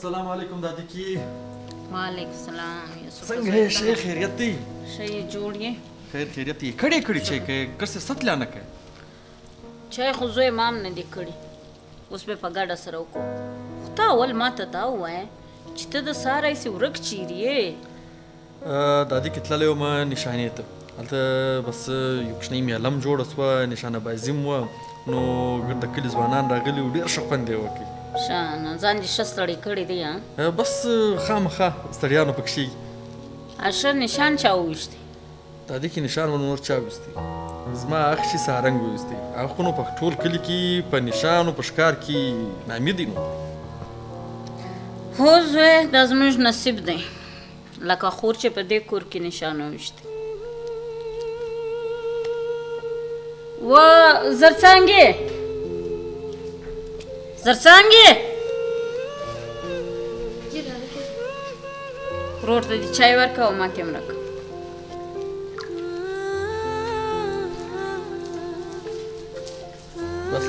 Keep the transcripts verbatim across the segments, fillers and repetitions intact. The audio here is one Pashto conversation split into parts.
السلام علیکم دادی کی. وعلیکم السلام یوسف. څنګه یې شی خیریت دی؟ ښه یې جوړ یې؟ خیر خیریت یې کړی کړی چې که ګرسې ستلا نه کوي. چای خو زوی مام نه دی کړي، اوس به په ګډه سره وکړو. خو تا اول ما ته دا ووایه چې ته د سهار هسې ورک چیرې یې؟ دادی کې تللی وم نشانې ته، هلته بس یو کوچنۍ میلم جوړه سوه، نشانه بازي م وه، نو ګرد د کلي ځوانان راغلي وو، ډېر ښه خوند یې وکړ. ښه نو ځان دې ښه ستړی کړی دی ها؟ بس خامخا ستړیا نو پکښې. اشر نشان چا وویشتی؟ دادی کې نشان ونه نور چا ویستی، زما اخ چې سارنګ وویستی. هغه خو نو په ټول کلي کې په نشان او په ښکار کې نامي دی. نو هو زوی دا زموږ نصیب دی، لکه خور چې په دې کور کې نشان وویشتی. و زرڅانګې زرڅانګې ورور ته دې چای ورکړه او ما ته هم راکړه. بس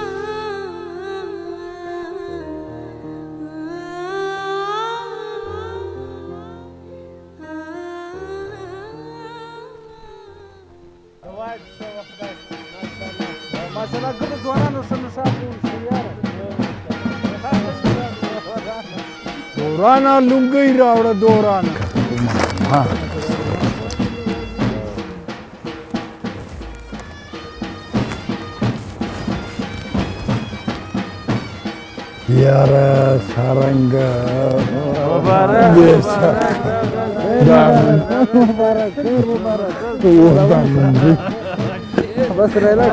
ماشاءالله ګل ځوانانو ښه نشاط وشو یاره. دورانه لونګۍ راوړه دورانه. یاره سارنګه مبارک بس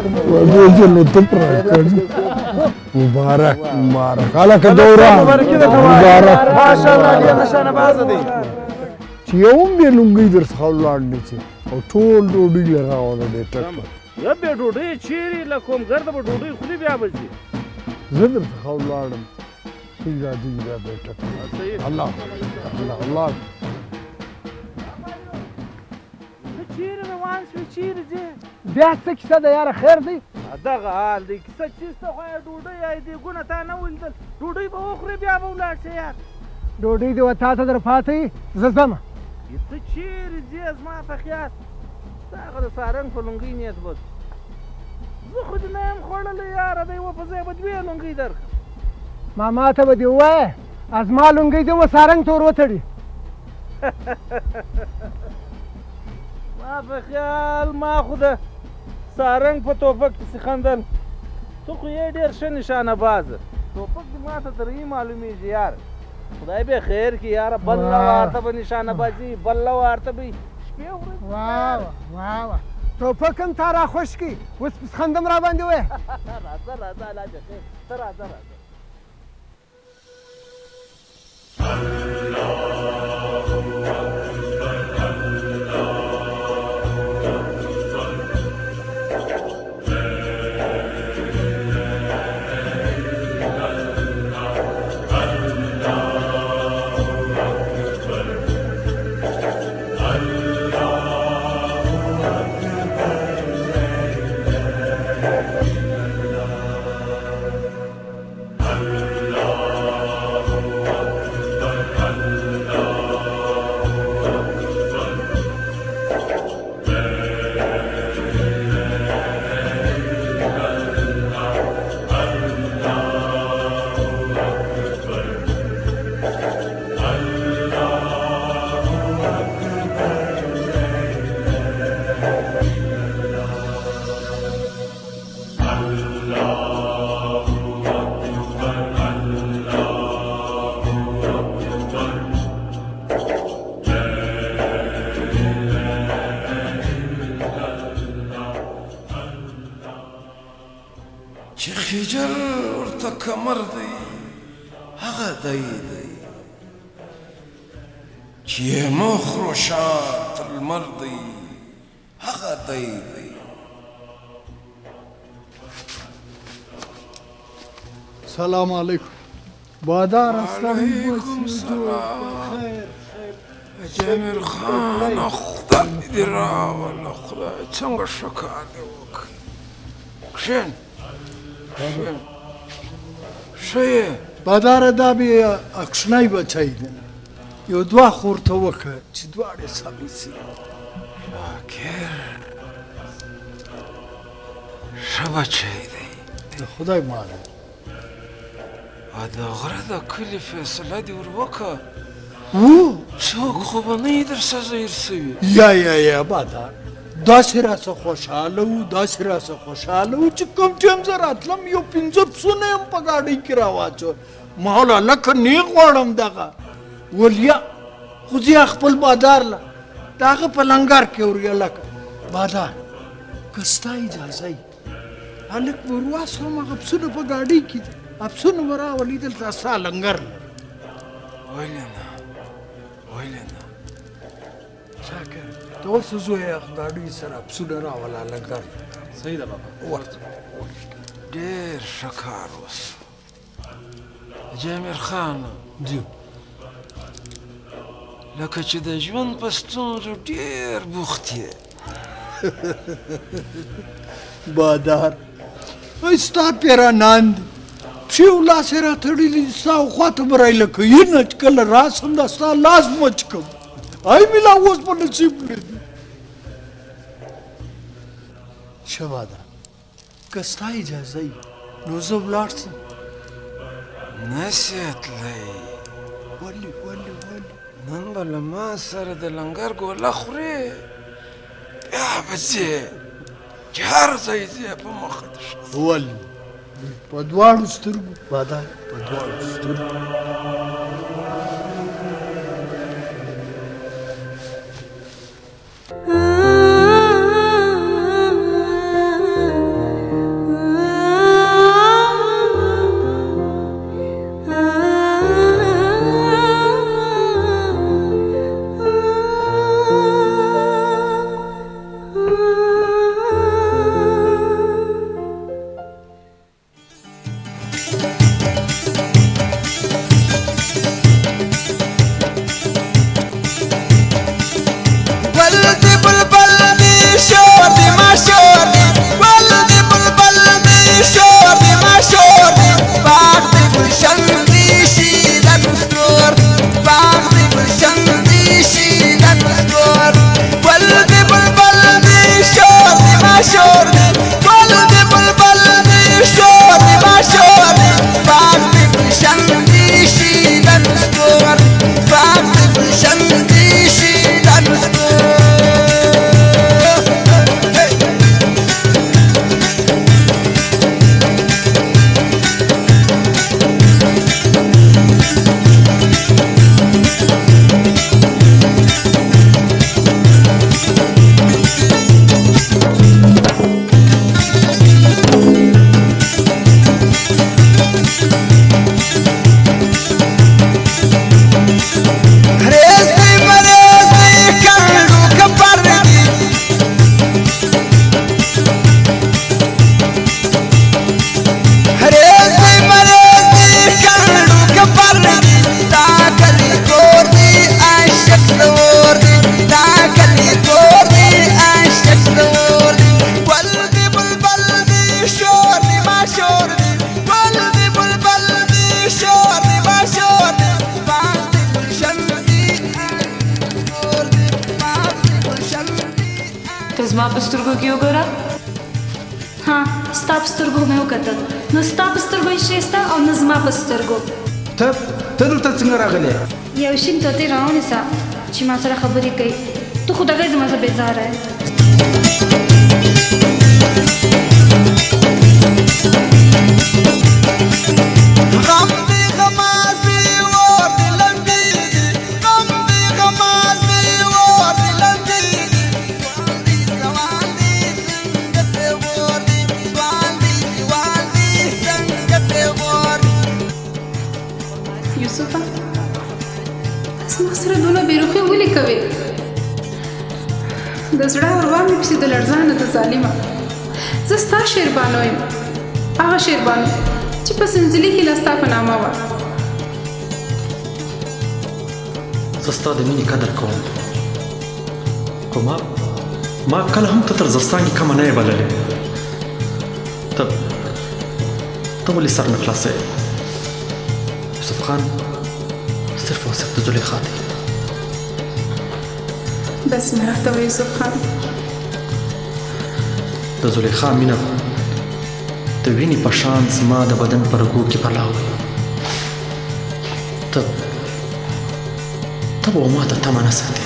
مبارک مبارک الکه دوران مبارک ماشاءالله دې نشانه باز دی چې یو هم بیا لونګۍ در څخه ولاړ نه چې او ټول ډوډۍ له راوړه دی ټک یا بیا ډوډۍ چیرې له کوم ګرده به ډوډۍ خوري بیا به ځي. زه در څخه ولاړم ټیک ده ټیک ده بیا ټک الله الله الله. چیرې روان شوې چیرې ځې؟ بیا څه کیسه ده یاره خیر دی؟ دغه حال دی کیسه چیسته خو یې ډوډۍ یې دیګونه تا نه ولیدل، ډوډۍ به وخورې بیا به ولاړ شې یار. ډوډۍ دې وه تا ته در پاته وي زه ځمه. ته چیرې ځې زما په خیال؟ ستا هغه د سارنګ په لونګۍ نیت بد، زه خو دې نه یم خوړلی یاره، د یوه په ځای به دوې لونګۍ درکړم. ما ما ته به دې ووایه زما لونګۍ دې و سارنګ ته ور وتړي. ما په خیال ما خو د سارنګ په توپک پسې خندل، ته خو یې ډېر ښه نشانه بازه. توپک دې ما ته تر یې معلومېږي یاره. خدای به خیر کړي یاره، بل لوارته به نشانه بازي، بل لوارته به شپې ورځې. واه واه واه توپک هم تا را خوش کړي، اوس پس خندم را باندې وایه. راځه راځه الله دې خیر، ته راځه راځه. کمر دی هغه دی دی چې مخ روشات المر دی هغه دی دی. سلام علیکم بادار اسلام علیکم سلام جمیر خان خدای دې راوله خدای څنګه ښه کار دې وکړي. کښېن کښېن ښه یې باداره دا بې اکشنی بچی دی یو دوه خو ورته وکړه چې دواړې سمې سي شاکر ښه بچی دی د خدای ماله او د غره د کلي فیصله دې ور وکړه و څوک خو به نه یې در څه ظاهر سوي یا یا یا بادار داسې راڅه خوشحاله وو داسې راڅه خوشحاله وو چې کوم ټایم زه راتلم یو پنځه پسونه یم په ګاډۍ کې راواچول ما ویل هلکه نه غواړم دغه ولیا خو زه خپل بادار له د هغه په لنګر کې ور هلکه بادار که ستا اجازه وي هلک به ور واستوم هغه پسونه په ګاډۍ کې دي پسونه به راولي دلته ستا لنګر لري ولې نه ولې نه شاکر ته اوس زویه ګاډۍ سره پسونه راوله لنګر صحیح ده بابا ورته ډېر ښه کار وسو جامر خانه جی لکه چې د ژوند په ستونزو ډېر بوخت یې بادار ای ستا پیرانان دي پښې او لاس یې راتړلي دي ستا خوا ته به رایله کوي نه چې کله راسم دا ستا لاس مچ کړم ای مې لا اوس په نصیب نه دي ښه بادار که ستا اجازه وي نو زه ولاړ شم نسې تللی ولې ولې ولې نن به له ما سره د لنګر ګوله خورې بیا به ځې چې هر ځای ځې په مخه دې شه ولې په دواړو سترګو بادار په دواړو سترګو زما په سترګو کې وګوره ها ستا په سترګو مې وکتل نو ستا په سترګو یې شیسته او نه زما په سترګو ته ته دلته څنګه راغلې یو شین طوطي راونیسه چې ما سره خبرې کوي تو خو دغه زما څخه بیزاره یې د زړه وروا مې پسې د لړزانه د ظالمه زه ستا شیربانو یم هغه شیربانو چې په سنځلي کې له ستا په نامه وه زه ستا د مینې قدر کوم خو ما ما کله هم ته تر زستانګې کمه نه یې بللې ته ته ولې سر نه خلاصوې یوسف خان صرف او صرف د زلیخا دی. بس مې راته وایه یوسف خان، د زلیخا مینه د وینې په شان زما د بدن په رګو کې پلاو وي. ته ته به ما ته تمه نه ساتې.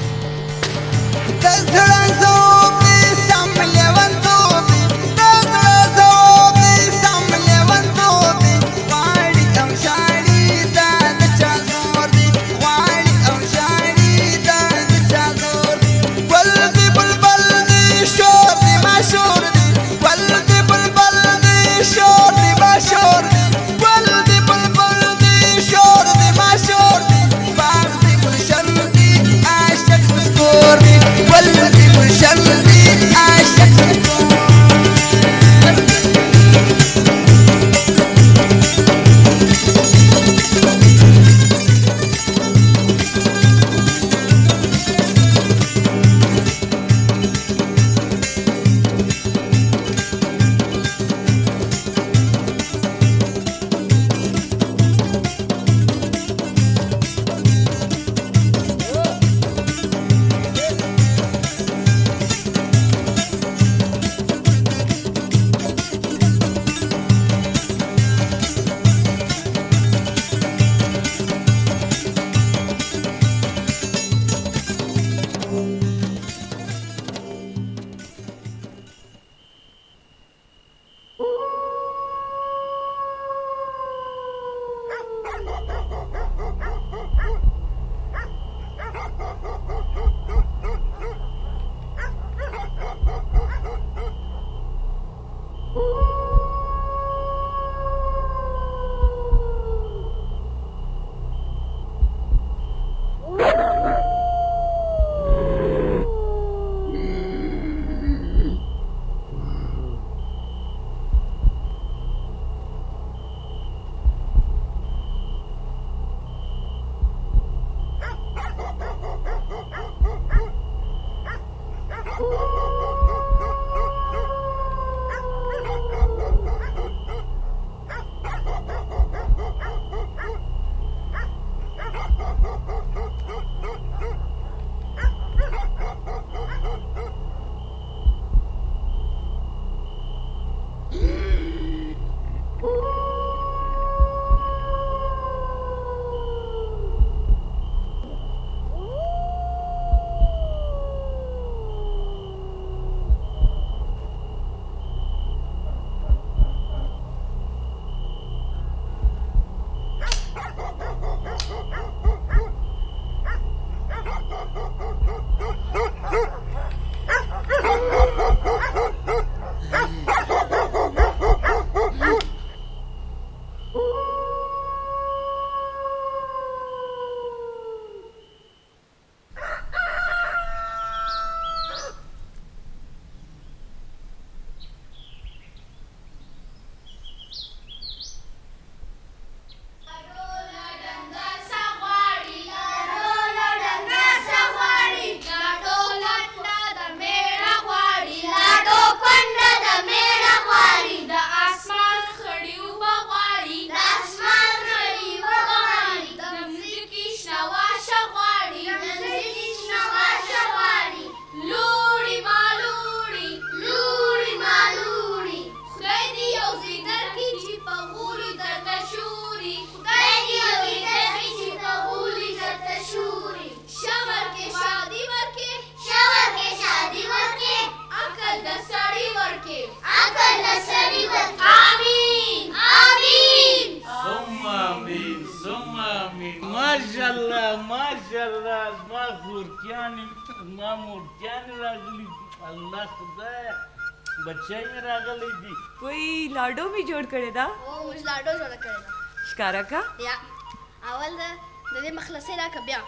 الله خدایا بچای مې راغلی دي. کوئی لاډو می جوړ کړی دا؟ او موږ لاډو جوړ کړی دا. ښکارا کا؟ یا اول د دې مخلصې راکه بیا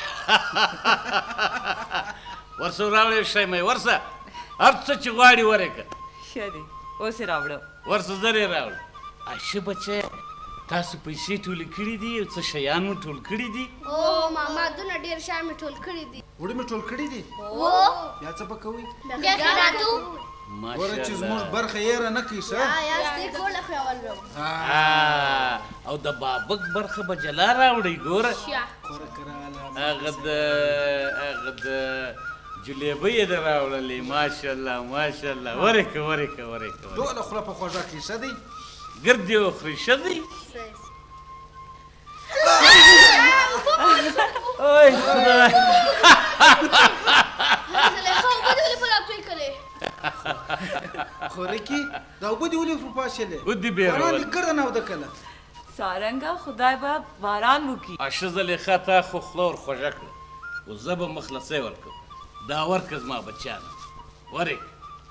ورسه راوړې شی مې ورسه هر څه چې غواړي ورکه. ښه دی اوس یې راوړه. ورسه زر یې راوړه. ښه بچی تاسو پیسې ټولې کړي دي او څه شیان مو ټول کړي دي؟ او ماما دونه ډېر شیان مې ټول کړي دي. وړې مې ټول کړي دي؟ او بیا څه به کوئ؟ بیا خیراتو. ګوره چې زموږ برخه یې رانه کړي ښه او د بابک برخه به جلا راوړئ ګوره هغه د هغه د جلیبۍ یې د راوړلې ماشاءالله ماشاءالله ورکه ورکه ورکه ټوله خوله په خوږه کړي ښه دی ګرد یې وخورئ ښه دی اوی خدای خورکی دا اوبه دې ولې ور پاشلې ودې بیرول باران دې ګرده نه وده کله سارنګه خدای به باران وکړي اشه زلیخا تا خو خوله ور خوږه کړه اوس زه به مخلصۍ ورکړم دا ورکړه زما بچیانه ورک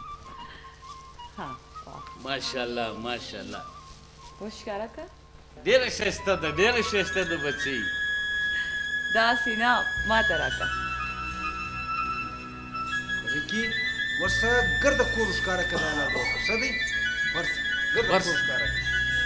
ماشاءالله ماشاءالله اوس ښکاره که ډېره ښایسته ده ډېره ښایسته ده بچی داسې نه ما ته راکړه خورکی ورسه ګرده کور ښکاره کړه دا لاره وکړه ښه دی ورسه ګرده کور ښکاره کړه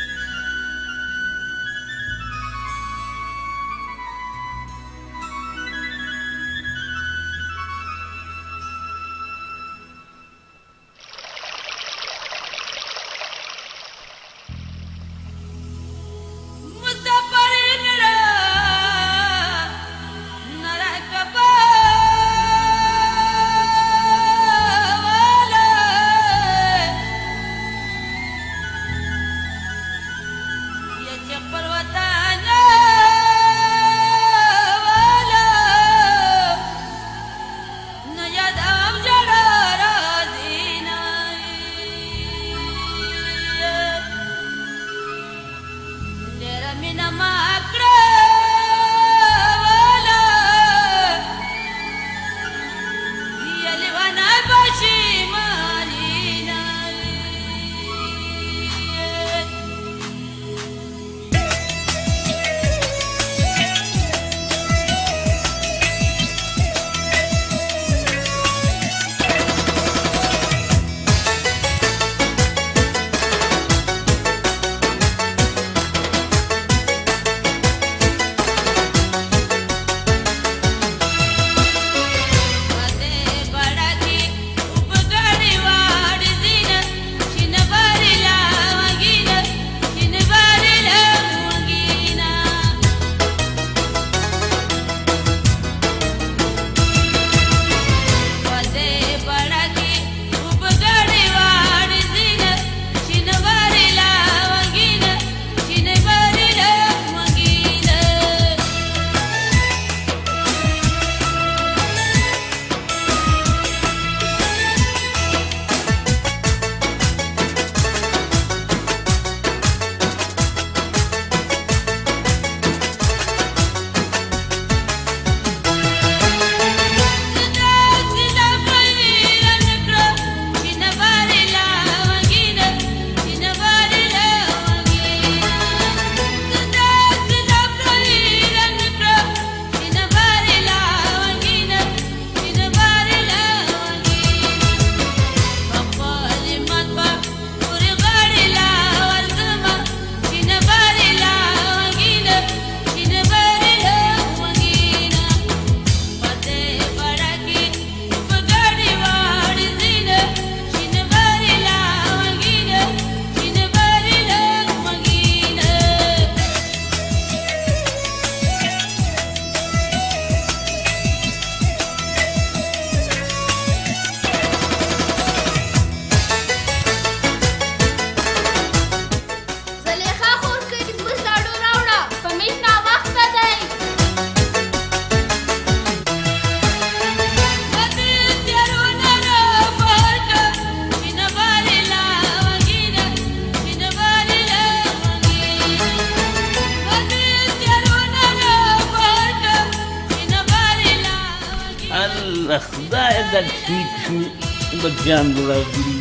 خدای دې ټیک شي بچیان راغلي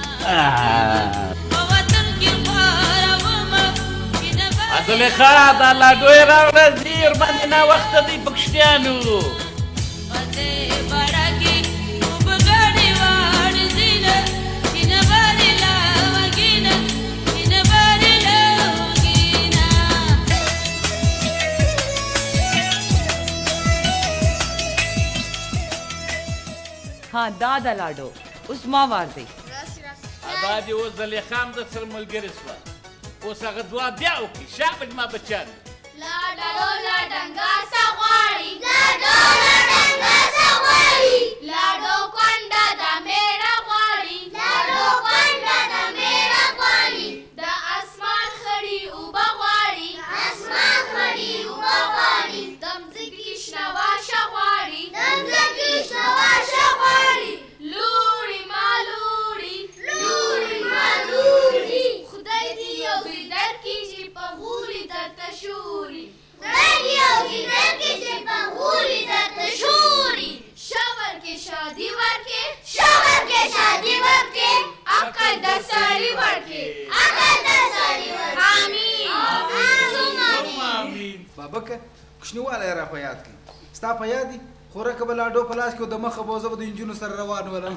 زلیخا دا لاډو یې راوړه زیر باندې ناوخته دی پکشتیانو ها دا د لاډو اوس ما وار دی دا دې اوس زلیخا هم درسره ملګرې شوه اوس هغه دعا بیا وکړي شابه زما بچیان لا ډلو لا ډنګا څه غواړي لا ډلو لا ډنګا څه غواړي لاډو کونډه د میړه غواړي لاډو کونډه د میړه غواړي د اسمان خړي اوبه غواړي اسمان خړي اوبه غواړي د مځکې شنه واښه غواړي د مځکې شنه واښه غواړي لوړي ما لوړي لوړي ما لوړي خدای دې یو ځای درکړي چې په غولي درته شوري خدای دې یو ځای درکړي چې په غولي درته شوري شاور کې شادي ورکې شاور کې شادي ورکې عقل د سړي ورکې عقل د سړي ورکې آمین آمین بابکه کوچنیوالی را په یاد کړي ستا په یاد دي خوراکه به لاډو په لاس کې او د مخه به زه به د انجونو سره روان ولم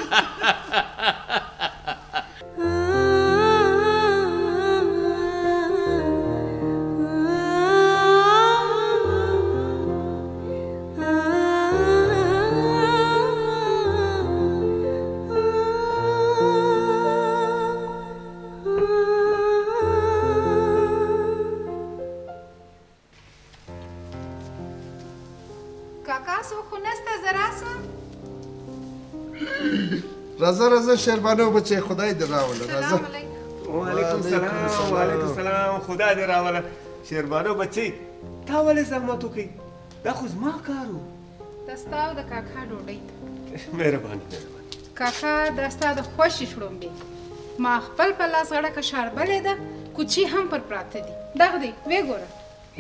راځه راځه شیربانو بچې خدای دې راوله راځه وعلیکم سلام وعلیکم سلام خدای دې راوله شیربانو بچې تا ولې زحمت وکړې دا خو زما کار و دا ستا او د کاکا ډوډۍ ته مهرباني کاکا دا ستا د خوښې شړومبې ما خپل په لاس غړکه شاربلې ده کوچي هم پر پراته دي دغه دی ویې ګوره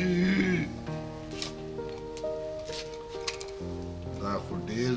دا خو ډېر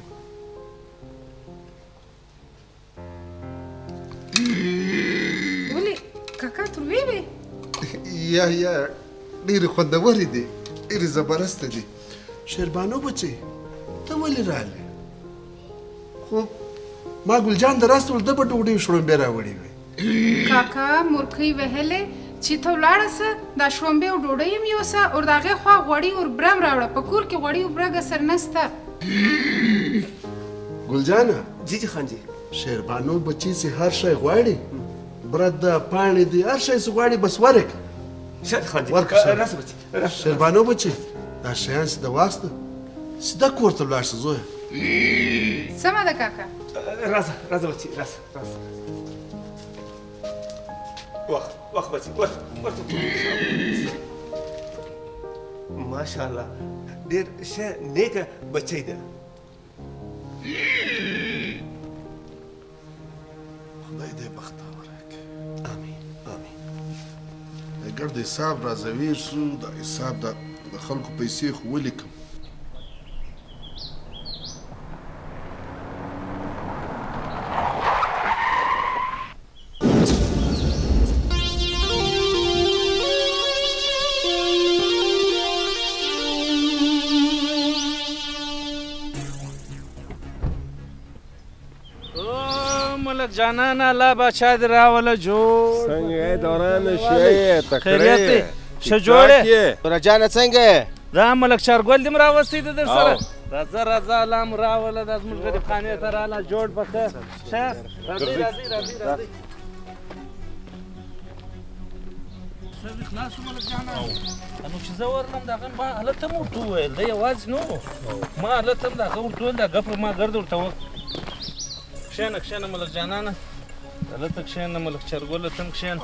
ولې کاکا تروې وې یا یا ډېرې خوندورې دي ډېرې زبردسته دي شیربانو بچې ته ولې راغلې خو ما ګلجان د راست ول د به ډوډۍ شړومبې راوړې وې کاکا مورکۍ وهلې چې ته ولاړه سه دا شړومبې او ډوډۍ هم یوسه او د هغې خوا غوړي او برم راوړه په کور کې غوړي او برګه سر نسته ګلجانه جی جی خان جی شیربانو بچی چې هر شی غواړي برد پاڼې دي هر شی چې غواړي بس ورکړه شاد خان جی ورکړه شیربانو بچی دا شیان چې د واسطه سیده کور ته ولاړ شه زویه سمه ده کاکا راځه راځه بچی راځه راځه وخت وخت بچی وخت وخت ماشاءالله ډېر ښه نیکه بچی ده خدای دې بختور کړي امين امين اگر د حساب راځوي شو د حساب د خلکو پیسې خو ولیکم جانانا لا بچا دې راوله جوړ څنګه دوران شي تکړه ښه جوړې رجانه څنګه دا ملک چارګل دې م راوستی ده در سره راځه راځه الله م راوله دا زموږ غریبخانې ته راله جوړ به ښه ښه راځئ راځئ راځئ راځئ خلاص شو ملک جانا نو چې زه ورغلم د هغه ما هلته م ورته وویل دی یوازې نه و ما هلته م د هغه ورته ویل دا ګپ ما ګرد ورته وکړ کښېنه کښېنه ملک جانانه دلته کښېنه ملک چرګله ته هم کښېنه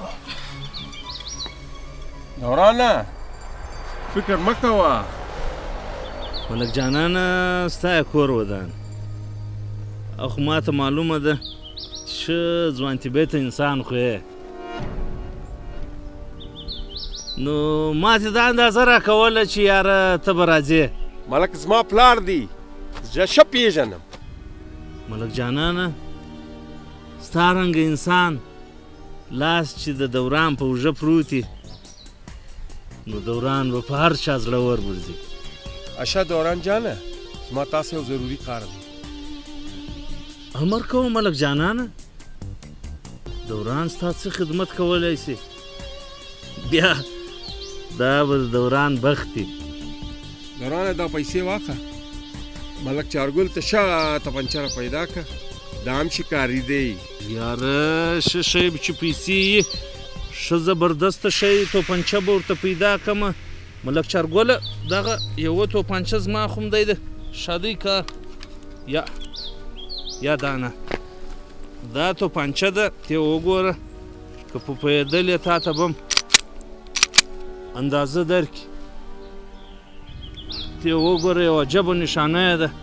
دورانه فکر مه کوه ملک جانانه ستا یې کور ودان او خو ما ته معلومه ده ښه ځوانتیبیته انسان خو یې نو ما ته دا اندازه راکوله چې یاره ته به راځې ملک زما پلار دی زه ښه پېژنم ملک جانانه ستا رنګه انسان لاس چې د دوران په اوږه پروت نو دوران به په هر چا زړه ور ورځي اشه دوران جانه زما تاسې یو ضروري کار دی امر کوم ملک جانانه دوران ستا څه خدمت کولی سي بیا دا به د دوران بخت دی دورانه دا پیسې واخه ملک چارګل ته ښه تپنچره پیدا کړه دا هم شکاري دی یاره ښه شی چې پیسې یې ښه زبردسته شی توپنچه به ورته پیدا کړمه ملک چارګله دغه یوه توپنچه زما خو هم دی د شادۍ کار یا یا دا نه دا توپنچه ده ته وګوره که په پوهېدل یې تا ته به هم اندازه درکړي ته وګوره یو عجبه نشانه یې ده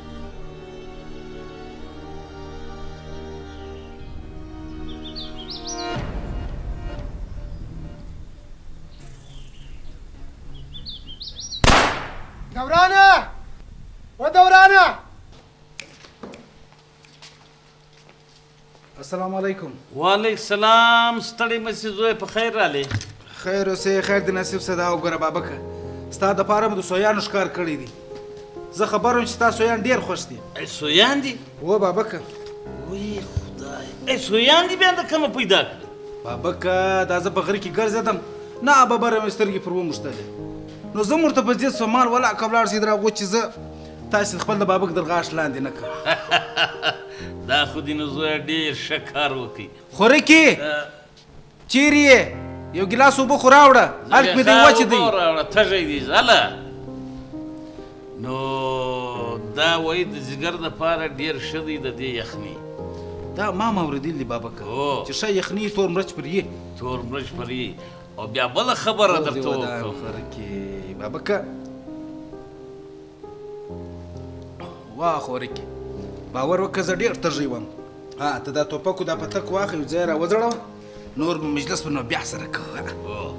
دورانه و دورانه السلام علیکم وعلیکم السلام ستړی مې سي زوی په خیر رالی خیر اوسې خیر د نصیب څه ده وګوره بابکه ستا دپاره مې د سویانو ښکار کړی دی زه خبر وم چې ستا سویان ډېر خوښ دي سویان دي و بابکه وی خدای سویان دي بیا د کومه پیدا کړه بابکه دا زه په غره کې ګرځېدم نه ببره مې سترګې پر وموښتلې نو زه ورته په دې سومال ولاړ که ولاړ شي دراغو چې زه تاسې خپل د بابک در غاښ لاندې نه کړم دا خو دې نو زویه ډېر ښه کار وکړي خورکي چیرې یې یو ګیلاس اوبه خو راوړه هلک مې دی وچې دی راوړه تږی دی ځاله نو دا وایي د ځیګر دپاره ډېر ښه دی د دې یخني دا ما ما اورېدل دي بابکه چې ښه یخني تور مرچ پر یې تور مرچ پر یې او بیا بله خبره درته وکړم خورکي بابکه واه خورکي باور وکړه زه ډېر تږی وم ها ته دا ټوپک دا پتک واخه یو ځای را وځړوه نور به مجلس به نو بیا سره کوو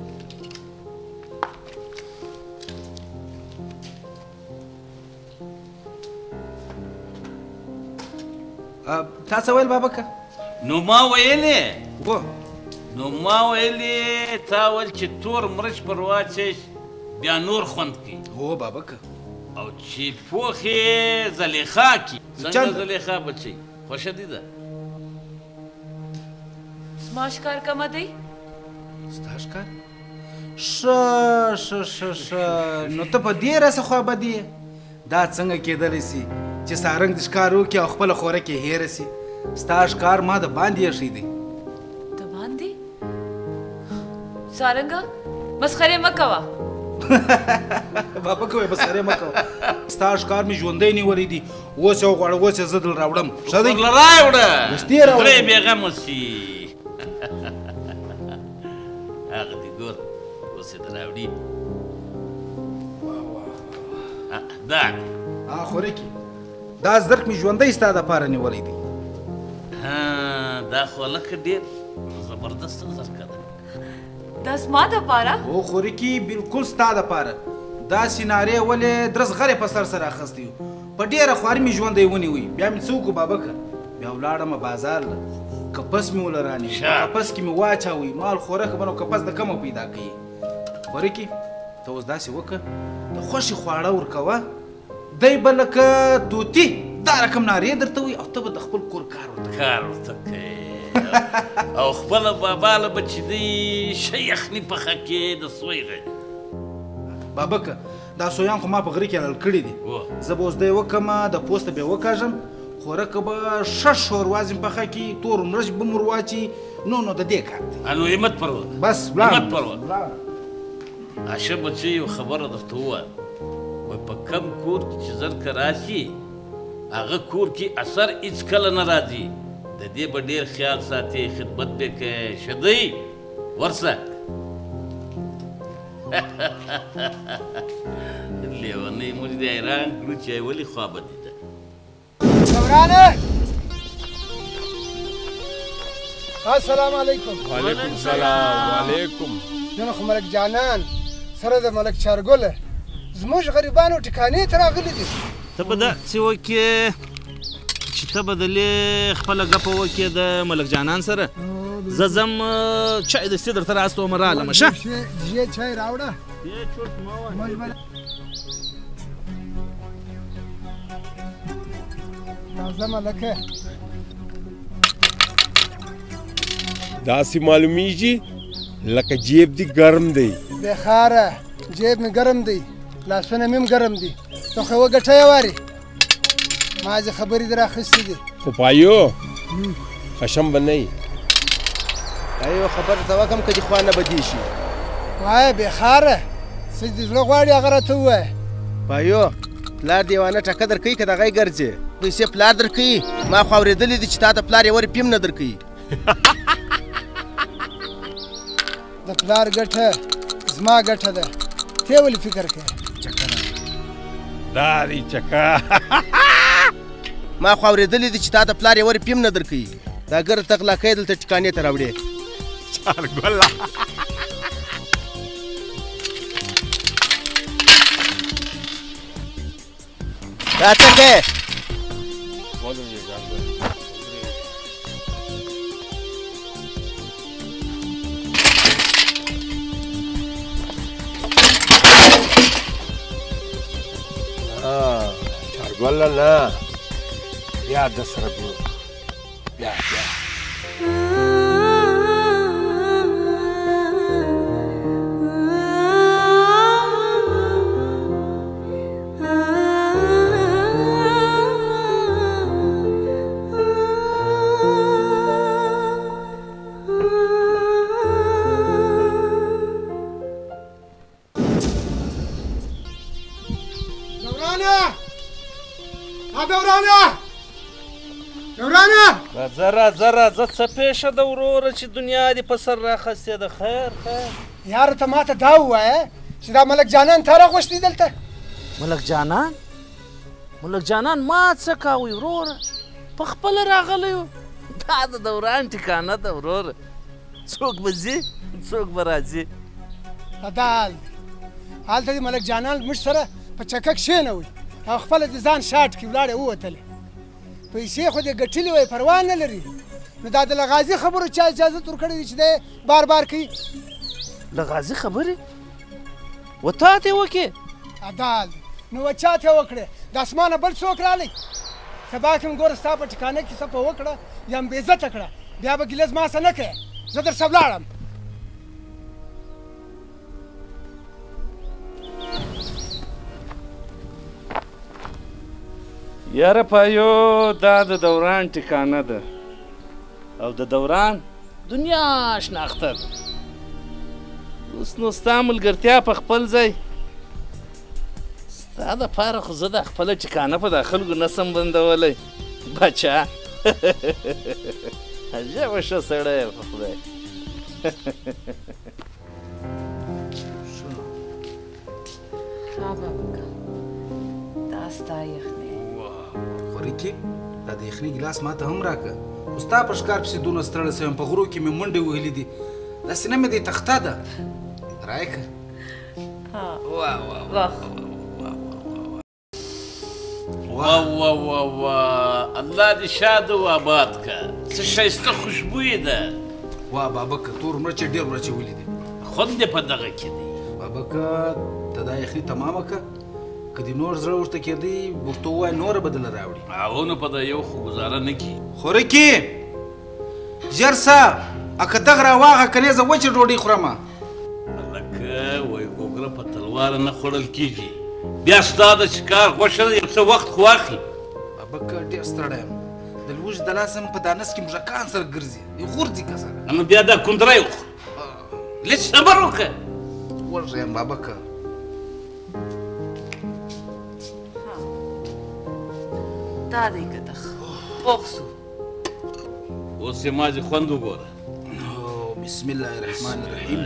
تا څه ویل بابکه نو ما ویلې و نو ما ویلې تا ویل چې تور مرچ پر واچې بیا نور خوند کوي هو بابکه او چې پوخ یې زلیخا کي څنګه زلیخا بچی خوښه دي ده زما ښکار کمه دی ستا ښکار ښه ښه ښه ښه نو ته په دې راسه خوابدي یې دا څنګه کېدلی سي چې سارنګ د ښکار وکړي او خپله خورکې هېره سي ستا ښکار ما د باندې ایښی دی د باندې سارنګه مسخرې مه کوه بابا کوې مسخرې مه کوه ستا ښکار مې ژوندی نیولی دي اوس یې وغواړه اوس یې زه در راوړم ښه دی راوړه رښتې راوړه پرې بېغمه سي هغه دې ګور اوس یې در راوړي دا ها خورکي دا زرک مې ژوندی ستا دپاره نیولی دی دا خو لکه ډېر زبردسته زرکه ده دا زما دپاره هو خورکي بلکل ستا دپاره داسې نارې ولې درس غرې په سر سره اخیستی یو په ډېره خواري مې ژوندی ونیوی بیا مې څه وکړو بابکه بیا ولاړمه بازار له کپس مې ونه رانیو کپس کې مې واچاوی مال خورکه به نو کپس د کمه پیدا کوي خورکي ته اوس داسې وکړه د خوښې خواړه ورکوه دی به لکه توتي دا رقم نارې درته وي او ته به د خپل کور کار ورته کار ورته کوې او خپله بابا له به چې دی ښه یخني پخه کې د سوی غږ بابکه دا سویان خو ما په غره کې حلال کړي دي زه به اوس دی وکړم د پوسته به یې وکاږم خورکه به ښه ښوروا ځم پخه کړي تور مرچ به م ور واچي نو نو د دې کار دی نو همت پرور بس همت پرور عاشق بچی یو خبره درته ووایم وایي په کم کور کې چې زرکه راشي هغه کور کې اثر هېڅکله نه راځي د دې به ډېر خیال ساتي خدمت به کوې ښه دی ورسه لیونۍ موږ دې حیران کړو چې ولې خوابدي ده دورانه السلام علیکم وعلیکم السلام وعلیکم نن خو ملک جانان سره د ملک چارګله زموږ غریبانو ټکانې ته راغلي دي ته به داسې وکړې چې ته به دلې خپله ګپه وکړې د ملک جانان سره زه ځم چای دستي درته راستوم رالم ښه ژې چای راوړه راځه ملکه داسې معلومیږي لکه جیب دې ګرم دی بېخاره جیب مې ګرم دی لاسونه مې هم ګرم دي ته خو یوه ګټه یې وارې ما ځې خبرې در اخیستې دي خو پایو خشم به نه وي یو خبره ته وکړم که دې خوا نه بدې شي وایه بېخاره څه دې زړه غواړي هغه راته ووایه پایو پلار دې یوانه ټکه درکوي که دغه یې ګرځې پیسې پلار درکوي ما خو اورېدلي دي چې تا د پلار یوه روپۍ هم نه درکوي د پلار ګټه زما ګټه ده ته ولې فکر کوې دا دی چکه ما خو اورېدلي دي چې تا د پلار یوه روپۍ هم نه درکوي دا ګر تغلا کوي دلته ټکانې ته راوړې چارګله دا څه کوې چارګله نه بیا د سره بیا بیا بیا راځه راځه راځه څه پیښه ده وروره چې دنیا دې په سر راخستې ده خیر خیر یاره ته ماته دا ووایه چې دا ملک جانان تا راغوښتي دلته ملک جانان ملک جانان ما څه کاوی وروره په خپله راغلی و دا د دوران ټکانه ده وروره څوک به ځي څوک به راځي دا حال دی هلته دې ملک جانان موږ سره په چکه کښېنوئ او خپله دې ځان شاټ کړي ولاړې ووتلې پیسې خو دې ګټلې وای پروا نه لري نو دا د لغازي خبرو چا اجازت ورکړې دی چې دی بار بار کوي لغازي خبرې و تا ته یې وکړې دا حال دی نو و چا ته یې وکړې د اسمانه بل څوک رالی سبا کې م ګوره ستا په ټکانه کې څه په وکړه یا م بېعزته کړه بیا به ګیله زما څه نه کوې زه درسه ولاړم یاره پایو دا د دوران ټکانه ده او د دوران دنیا شناخته ده اوس نو ستا ملګرتیا په خپل ځای ستا دپاره خو زه د خپله ټکانه په دا خلکو نه سم بندولی بچه عجبه ښه سړی یې په خدای ښه بابکه دا ستا یخني خورې دا د یخني ګیلاس ما ته هم راکړه خو ستا په ښکار پسې دونه ستړی سوی یم په غرو کې مې منډې وهلي دي دا سینه مې دې تخته ده رایې که واه واه واه واه الله دې شاد و آباد که څه ښایسته خوشبویې ده واه بابکه تور مرچې ډېر ورچولي دي خوند یې په دغه کې دی بابکه ته دا یخني تمامه که که دې نور زړه ورته کېدی ورته ووایه نوره به دله راوړي او نو په دا یو خو ګزاره نه کي خورکي ژر سه اکه دغه راواغه کنې زه وچه ډوډۍ خورمه هلکه وایي ګوګره په تلواره نه خوړل کېږي بیا ستا د چې کار غوښه ده یو څه وخت خو واخلي بابکه ډېر ستړی یم د لوږې د لاسه مې په دانس کې موږکان سره ګرځي یو غورځي که سره نو بیا دا کندری وخوره لږ صبر وکړه وږی یم بابکه دا دی که دخ پوخ سو اوس یې ما دې خوند وګوره بسم الله الرحمن الرحیم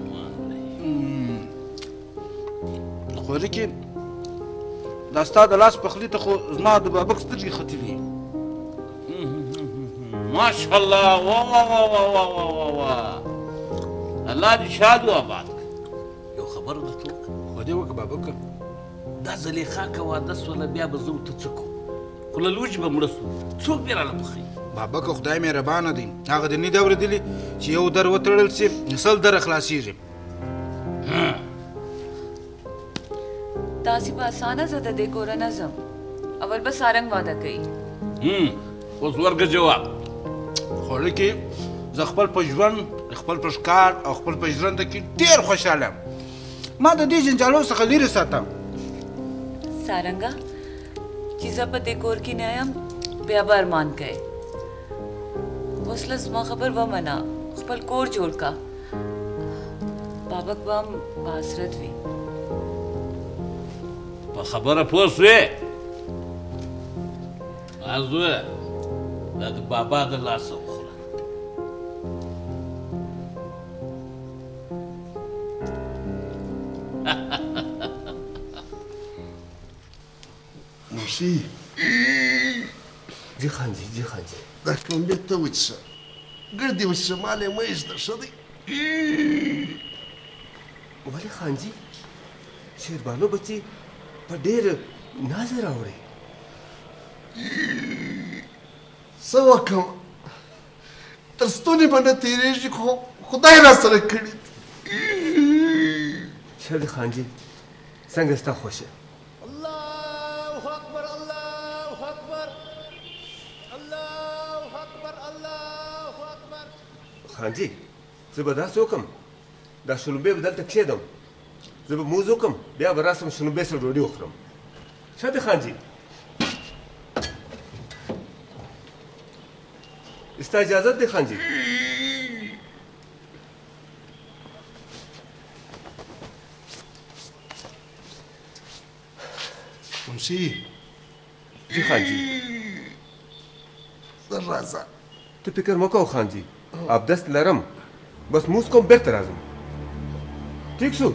خورکي دا ستا د لاس پخلي ته خو زما د بابک سترګې ختې دي ماشاءالله واه واه واه واه واه واه واه الله دې شاد و آباد کړه یو خبره درته وکړه خو دې وکړه بابکه دا زلیخا که واده سوله بیا به زه ورته څه کوم خو له لوږې به مړه سو څوک بیا راله پخوي بابکه خدای مهربانه دی هغه دې نه دي اورېدلي چې یو در وتړل سي سل دره خلاصېږي داسې په اسانه زه د دې کوره نه ځم اول به سارنګ واده کوي اوس ورکړه جواب خورکي زه خپل په ژوند خپل په ښکار او خپل په ژرنده کې ډېر خوشحاله یم ما د دې جنجالو څخه لرې ساتم سارنګه چې زه په دې کور کې نه یم بیا به ارمان کوي اوس له زما خبر ومنه خپل کور جوړ کا بابک به هم بحسرت وي په خبره پوه شوې ازوه دا د بابا د لاسه وخوره موشي جي خانجي جي خانجي دا کوم بیا ته وڅښه ګردې وڅښه مال یې مه ایږده ښه دی ولې خانجي شیربانو بچي په ډېر ناز راوړی څه وکړم تر ستوني به نه تېرېږي خو خدای را سره کړي ښه دی خانجي څنګه ستا خوښه خانجي زه به داسې وکړم دا شلومبې به دلته کښېږدم زه به موز وکړم بیا به راسم شلومبې سره ډوډۍ وخورم ښه دی خانجي ستا اجازت دی خانجي منشي جي خانجي زه راځه ته فکر مه کوه خانجي ابدست لرم بس موز کوم بېرته راځم ټیک شو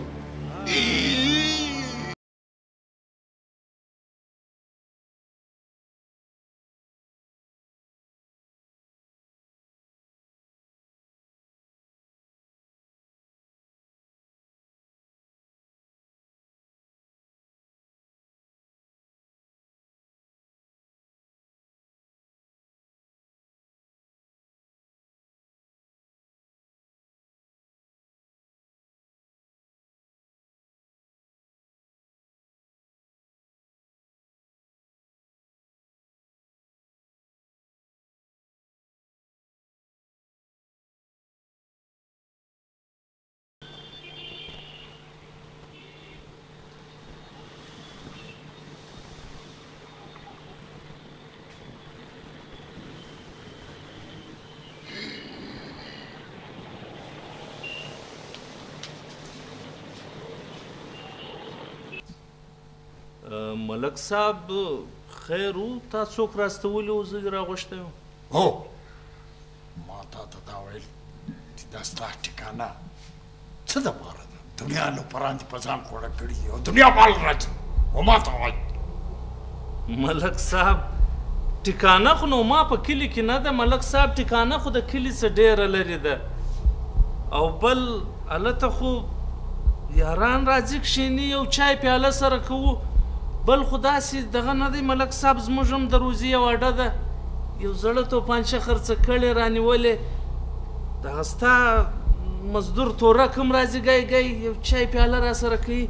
ملک صاحب خیر و تا څوک راستولی و زه راغوښتی یم هو ما تا ته دا ویل چې دا ستا ټکانه څه دپاره ده دنیا نوکران دې په ځان خوړه کړي دي او دنیا مال راځي و ما ته وایي ملک صاحب ټکانه خو نو ما په کلي کې نه ده ملک صاحب ټکانه خو د کلي څه ډېره لرې ده او بل هلته خو یاران راځي کښېني یو چای پیاله سره کوو بل خو داسې دغه نه دی ملک صاحب زموږ هم د روزي یو اډه ده یو زړه توپانچه خرڅه کړې رانیولې دغه ستا مزدور تورک هم راځي ګی ګی یو چای پیاله را سره کوي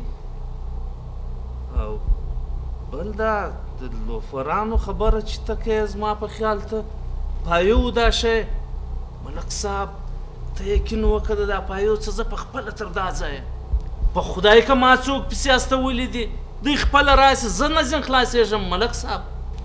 او بل دا د لوفرانو خبره چې ته کوې زما په خیال ته پایو دا شی ملک صاحب ته یقین وکړه د دا پایو څه زه په خپله تر دا ځایه په خدای که ما څوک پسې استولی دي دوی خپله راسي زه نه ځین خلاصېږم ملک صاحب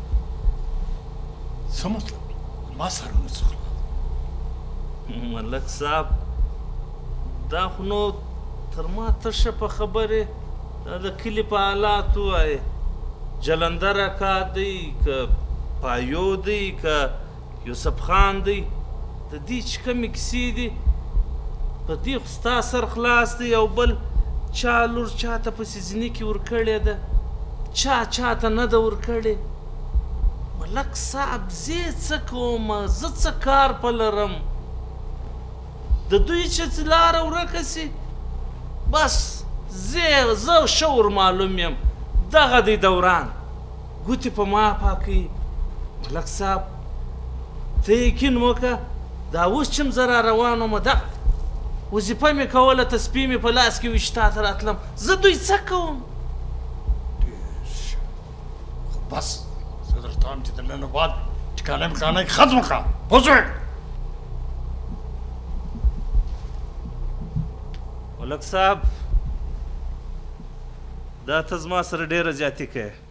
څه مطلب ما سره نه څه خلاص ملک صاحب دا خو نو تر ما تشه په خبرې دا د کلي په حالات ووایې جلندر اکا دی که پایو دی که یوسف خان دی د دې چې کومې کیسې دي په دې خو ستا سر خلاص دی او بل چا لور چاته په سیزني کې ورکړې ده چا چاته نه ده ورکړې ملک صاحب زه څه کوم زه څه کار په لرم د دوی چې لاره ورکه سي بس زه زه ښه ور معلوم یم دغه دی دوران ګوتې په ما پاکوي ملک صاحب ته یقین وکړه دا اوس چې م زه را روان ومه دغه وظیفه مې کوله تسبیح مې په لاس کې وي چې تا ته راتلم زه دوی څه کوم خو بس زه درته وایم چې د نن بعد ټکانه مکانه کې ختمه کړه پوه شوې ملک صاحب دا ته زما سره ډېره زیاتي کوې